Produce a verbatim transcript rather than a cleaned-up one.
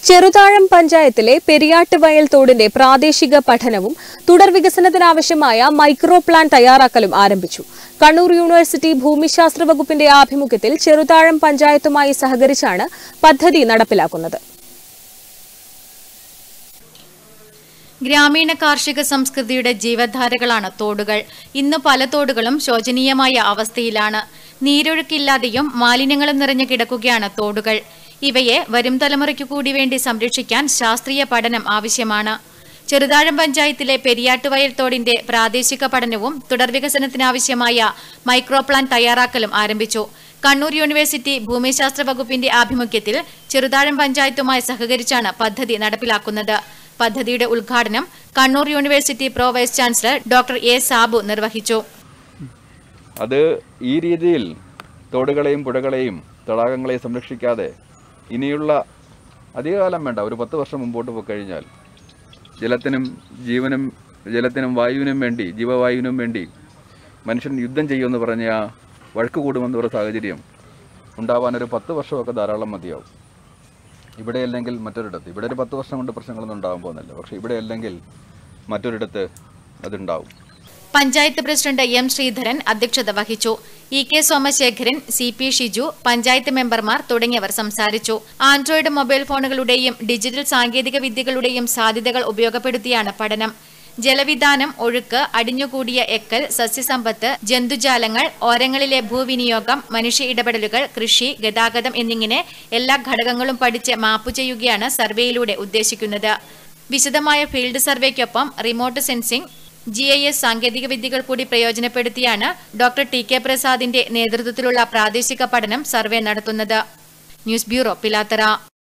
ചെറുതാഴം പഞ്ചായത്തിലെ പെരിയാട്ടുവയൽ തോടിന്റെ പ്രാദേശിക പഠനവും തുടർ വികസനത്തിനാവശ്യമായ മൈക്രോ പ്ലാൻ തയ്യാറാക്കലും ആരംഭിച്ചു. കണ്ണൂർ യൂണിവേഴ്സിറ്റി ഭൂമിശാസ്ത്ര വകുപ്പിന്റെ ആഭിമുഖ്യത്തിൽ ചെറുതാഴം പഞ്ചായത്തുമായി സഹകരിച്ചാണ് പദ്ധതി നടപ്പിലാക്കുന്നത്. ഗ്രാമീണ കാർഷിക സംസ്കൃതിയുടെ ജീവധാരകളാണ് തോടുകൾ. ഇന്ന് പല തോടുകളും ശോചനീയമായ അവസ്ഥയിലാണ്. നീരൊഴുക്കില്ലാതെയും മാലിന്യങ്ങളും നിറഞ്ഞു കിടക്കുകയാണ് തോടുകൾ. ഇവയെ വരും തലമുറയ്ക്കു കൂടി വേണ്ടി സംരക്ഷിക്കാൻ ശാസ്ത്രീയ പഠനം ആവശ്യമാണ്. ചെറുതാഴം പഞ്ചായത്തിലെ പെരിയാട്ടുവയൽ തോടിന്റെ പ്രാദേശിക പഠനവും തുടർ വികസനത്തിനാവശ്യമായ മൈക്രോ പ്ലാൻ തയ്യാറാക്കലും ആരംഭിച്ചു. കണ്ണൂർ യൂണിവേഴ്സിറ്റി ഭൂമിശാസ്ത്ര വകുപ്പിന്റെ ആഭിമുഖ്യത്തിൽ ചെറുതാഴം പഞ്ചായത്തുമായി സഹകരിച്ചാണ് പദ്ധതി നടപ്പിലാക്കുന്നത്. പദ്ധതിയുടെ ഉദ്ഘാടനം Kannur university pro vice chancellor doctor A Sabu നിർവഹിച്ചു. അത് ഈ രീതിയിൽ തോടുകളെയും പുഴകളെയും തടാകങ്ങളെയും സംരക്ഷിക്കാതെ ഇനിയുള്ള അധികകാലം വേണ്ട, ഒരു പത്ത് വർഷം മുമ്പോട്ട് പോയി കഴിഞ്ഞാൽ ജലത്തിനും ജീവനും ജലത്തിനും വായുവിനും വേണ്ടി ജീവവായുവിനും വേണ്ടി മനുഷ്യൻ യുദ്ധം ചെയ്യുമെന്ന് പറഞ്ഞ ആ വഴക്ക് കൂടുമെന്നൊരു സാഹചര്യം ഉണ്ടാവാനൊരു പത്ത് വർഷമൊക്കെ ധാരാളം മതിയാവും. ഇവിടെ അല്ലെങ്കിൽ മറ്റൊരിടത്ത്, ഇവിടെ ഒരു പത്ത് വർഷം കൊണ്ട് പ്രശ്നങ്ങളൊന്നും ഉണ്ടാകാൻ പോകുന്നില്ല, പക്ഷേ ഇവിടെ അല്ലെങ്കിൽ മറ്റൊരിടത്ത് അതുണ്ടാവും. പഞ്ചായത്ത് പ്രസിഡന്റ് എം ശ്രീധരൻ അധ്യക്ഷത വഹിച്ചു. E K Somasekharan, C P Shiju, panchayat മെമ്പർമാർ തുടങ്ങിയവർ സംസാരിച്ചു. ആൻഡ്രോയിഡ് മൊബൈൽ ഫോണുകളുടെയും ഡിജിറ്റൽ സാങ്കേതിക വിദ്യകളുടെയും സാധ്യതകൾ ഉപയോഗപ്പെടുത്തിയാണ് പഠനം. ജലവിധാനം, ഒഴുക്ക്, അടിഞ്ഞുകൂടിയ എക്കൽ, സസ്യസമ്പത്ത്, ജന്തുജാലങ്ങൾ, ഓരങ്ങളിലെ ഭൂവിനിയോഗം, മനുഷ്യ ഇടപെടലുകൾ, കൃഷി, ഗതാഗതം എന്നിങ്ങനെ എല്ലാ ഘടകങ്ങളും പഠിച്ച് മാപ്പ് ചെയ്യുകയാണ് സർവേയിലൂടെ ഉദ്ദേശിക്കുന്നത്. വിശദമായ ഫീൽഡ് സർവേക്കൊപ്പം remote sensing, G I S സാങ്കേതിക വിദ്യകൾ കൂടി പ്രയോജനപ്പെടുത്തിയാണ് ഡോക്ടർ ടി കെ പ്രസാദിന്റെ നേതൃത്വത്തിലുള്ള പ്രാദേശിക പഠനം സർവേ നടത്തുന്നത്. News bureau, Pilathara.